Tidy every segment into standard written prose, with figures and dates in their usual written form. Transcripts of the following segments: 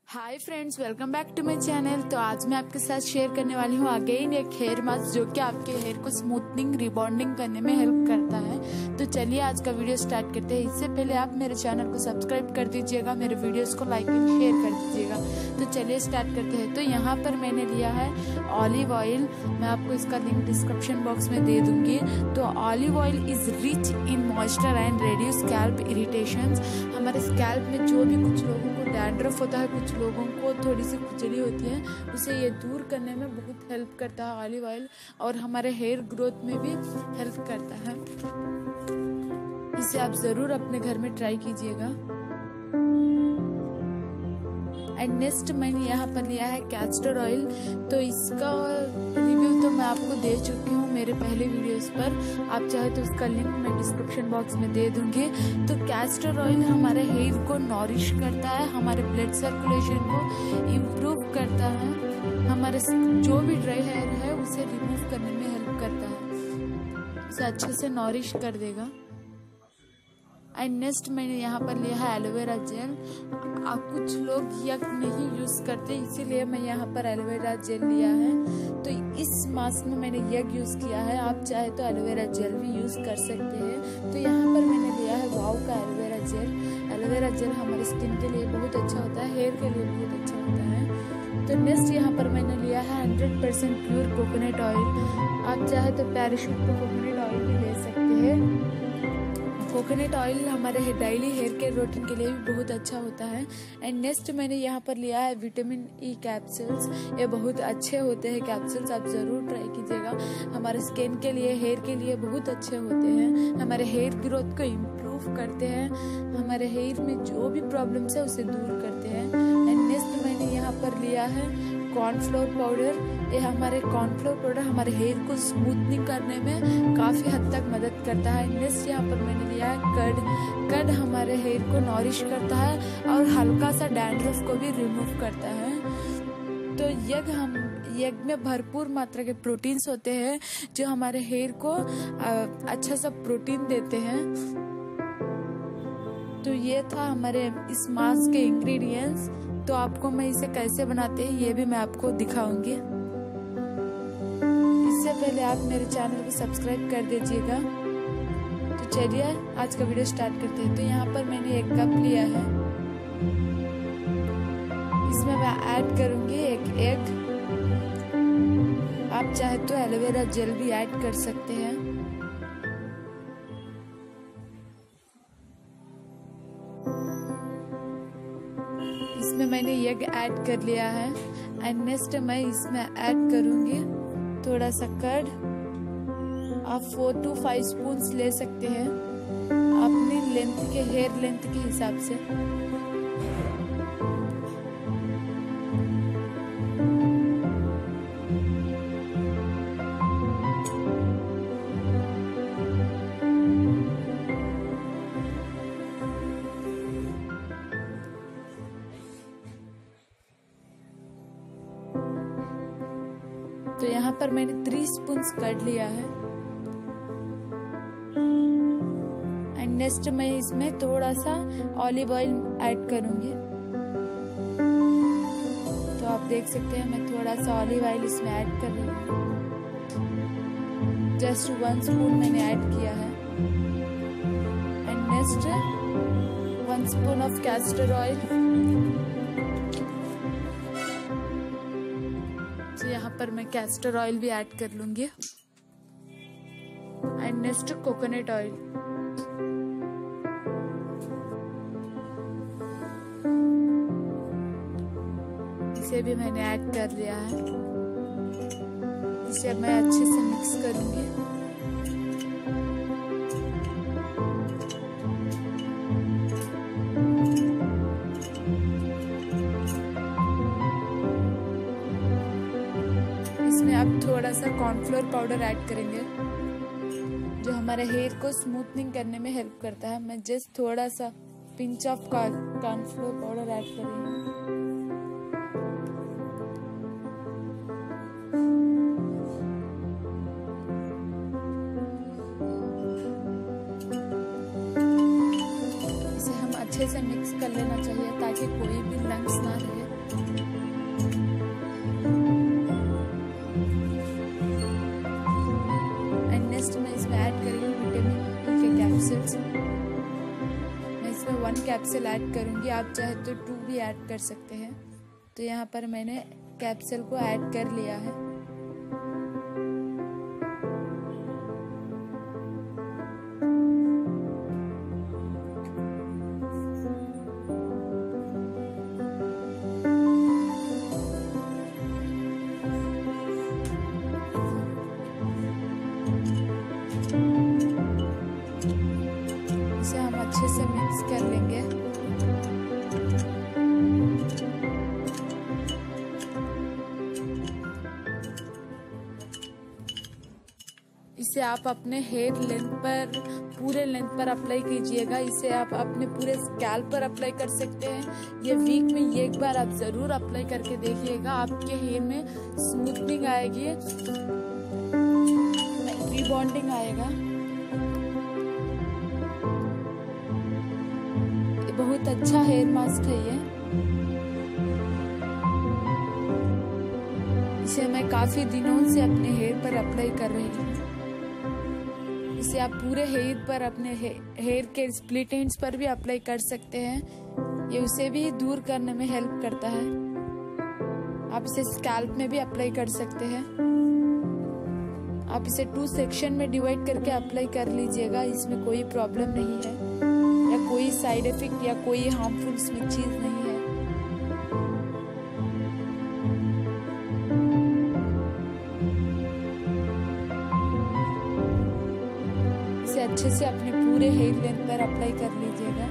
Hi friends, welcome back to my channel. तो आज मैं आपके साथ शेयर करने वाली हूँ अगेन एक हेयर मास्क जो कि आपके हेयर को स्मूथनिंग रिबॉन्डिंग करने में हेल्प करता है। तो चलिए आज का वीडियो स्टार्ट करते हैं। इससे पहले आप मेरे चैनल को सब्सक्राइब कर दीजिएगा, मेरे वीडियोस को लाइक एंड शेयर कर दीजिएगा। तो चलिए स्टार्ट करते हैं। तो यहाँ पर मैंने लिया है ऑलिव ऑयल। मैं आपको इसका लिंक डिस्क्रिप्शन बॉक्स में दे दूंगी। तो olive oil is rich in moisture and reduce scalp irritations. हमारे स्कैल्प में जो भी कुछ लोगों को डैंड्रफ होता है, कुछ लोगों को थोड़ी सी खुजली होती है, उसे ये दूर करने में बहुत हेल्प करता है ऑलिव ऑयल। और हमारे हेयर ग्रोथ में भी हेल्प करता है। इसे आप जरूर अपने घर में ट्राई कीजिएगा। एंड नेक्स्ट मैंने यहाँ पर लिया है कैस्टर ऑयल। तो इसका रिव्यू तो मैं आपको दे चुकी हूँ मेरे पहले वीडियोस पर। आप चाहे तो उसका लिंक मैं डिस्क्रिप्शन बॉक्स में दे दूंगी। तो कैस्टर ऑयल हमारे हेयर को नॉरिश करता है, हमारे ब्लड सर्कुलेशन को इम्प्रूव करता है, हमारे जो भी ड्राई हेयर है उसे रिमूव करने में हेल्प करता है, उसे अच्छे से नॉरिश कर देगा। एंड नेक्स्ट मैंने यहाँ पर लिया है एलोवेरा जेल। कुछ लोग यक नहीं यूज करते, इसीलिए मैं यहाँ पर एलोवेरा जेल लिया है। तो इस मास्क में मैंने यक यूज किया है, आप चाहे तो एलोवेरा जेल भी यूज कर सकते हैं। तो यहाँ पर मैंने लिया है वाव का एलोवेरा जेल। एलोवेरा जेल हमारे स्किन के लिए बहुत अच्छा होता है, हेयर के लिए बहुत अच्छा होता है। तो नेक्स्ट यहाँ पर मैंने लिया है 100% प्योर कोकोनट ऑयल। आप चाहे तो पैराशूट का कोकोनट ऑयल भी ले सकते हैं। कोकोनट ऑयल हमारे डेली हेयर केयर रूटीन के लिए भी बहुत अच्छा होता है। एंड नेक्स्ट मैंने यहाँ पर लिया है विटामिन ई कैप्सूल्स। ये बहुत अच्छे होते हैं कैप्सूल्स, आप जरूर ट्राई कीजिएगा। हमारे स्किन के लिए, हेयर के लिए बहुत अच्छे होते हैं, हमारे हेयर ग्रोथ को इम्प्रूव करते हैं, हमारे हेयर में जो भी प्रॉब्लम्स है उसे दूर करते हैं। एंड नेक्स्ट मैंने यहाँ पर लिया है कॉर्नफ्लोर पाउडर। ये हमारे कॉर्नफ्लोर पाउडर हमारे हेयर को स्मूथनिंग करने में काफ़ी हद तक मदद करता है। नेक्स्ट यहाँ पर मैंने लिया है कर्ड। कर्ड हमारे हेयर को नॉरिश करता है और हल्का सा डैंड्रफ को भी रिमूव करता है। तो यग में भरपूर मात्रा के प्रोटीन्स होते हैं जो हमारे हेयर को अच्छा सा प्रोटीन देते हैं। तो ये था हमारे इस मास्क के इंग्रेडिएंट्स। तो आपको मैं इसे कैसे बनाते हैं ये भी मैं आपको दिखाऊंगी। इससे पहले आप मेरे चैनल को सब्सक्राइब कर दीजिएगा। तो चलिए आज का वीडियो स्टार्ट करते हैं। तो यहाँ पर मैंने एक कप लिया है, इसमें मैं ऐड करूंगी एक एग। आप चाहे तो एलोवेरा जेल भी ऐड कर सकते हैं। इसमें मैंने एग ऐड कर लिया है। एंड नेक्स्ट मैं इसमें ऐड करूंगी थोड़ा सा कर्ड। आप 4 to 5 स्पून ले सकते हैं अपनी लेंथ के, हेयर लेंथ के हिसाब से। तो यहाँ पर मैंने 3 स्पून कर्ड लिया है। एंड नेक्स्ट मैं इसमें थोड़ा सा ऑलिव ऑयल ऐड करूंगी। तो आप देख सकते हैं मैं थोड़ा सा ऑलिव ऑयल इसमें ऐड कर रही हूँ। जस्ट 1 स्पून मैंने ऐड किया है। And next 1 spoon of castor oil. यहाँ पर मैं कैस्टर ऑयल भी ऐड कर लूंगी। And next coconut oil. इसे भी मैंने ऐड कर लिया है। इसे मैं अच्छे से मिक्स करूंगी। इसमें अब थोड़ा सा कॉर्नफ्लोर पाउडर ऐड करेंगे जो हमारे हेयर को स्मूथनिंग करने में हेल्प करता है। मैं जस्ट थोड़ा सा pinch of cornflour powder add कर रही हूँ। इसे हम अच्छे से मिक्स कर लेना चाहिए ताकि कोई भी लम्स ना रहे। कैप्सूल ऐड करूँगी। आप चाहे तो 2 भी ऐड कर सकते हैं। तो यहाँ पर मैंने कैप्सूल को ऐड कर लिया है। इसे हम अच्छे से मिक्स कर लेंगे। इसे आप अपने हेयर लेंथ पर, पूरे लेंथ पर अप्लाई कीजिएगा। इसे आप अपने पूरे स्कैल्प पर अप्लाई कर सकते हैं। ये वीक में ये एक बार आप ज़रूर अप्लाई करके देखिएगा। आपके हेयर में स्मूथनिंग आएगी, रिबॉन्डिंग आएगा। बहुत अच्छा हेयर मास्क है ये। इसे मैं काफी दिनों से अपने हेयर पर अप्लाई कर रही हूँ। इसे आप पूरे हेयर पर, अपने हेयर के स्प्लिट एंड्स पर भी अप्लाई कर सकते हैं। ये उसे भी दूर करने में हेल्प करता है। आप इसे स्कैल्प में भी अप्लाई कर सकते हैं। आप इसे 2 सेक्शन में डिवाइड करके अप्लाई कर लीजिएगा। इसमें कोई प्रॉब्लम नहीं है या कोई साइड इफेक्ट या कोई हार्मफुल इसमें चीज नहीं है। इसे अच्छे से अपने पूरे हेयर लेंथ पर अप्लाई कर लीजिएगा।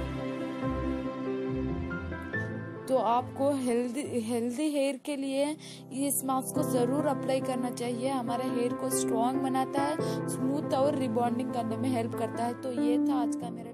तो आपको हेल्दी हेयर के लिए इस मास्क को ज़रूर अप्लाई करना चाहिए। हमारे हेयर को स्ट्रॉन्ग बनाता है, स्मूथ और रिबॉन्डिंग करने में हेल्प करता है। तो ये था आज का मेरा